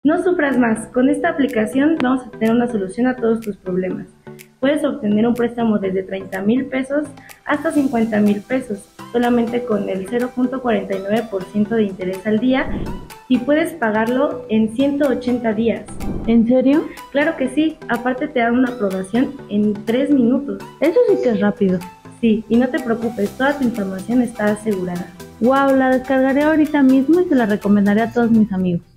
No sufras más, con esta aplicación vamos a tener una solución a todos tus problemas. Puedes obtener un préstamo desde 30,000 pesos hasta 50,000 pesos, solamente con el 0,49% de interés al día y puedes pagarlo en 180 días. ¿En serio? Claro que sí, aparte te dan una aprobación en 3 minutos. Eso sí que es rápido. Sí, y no te preocupes, toda tu información está asegurada. Wow, la descargaré ahorita mismo y se la recomendaré a todos mis amigos.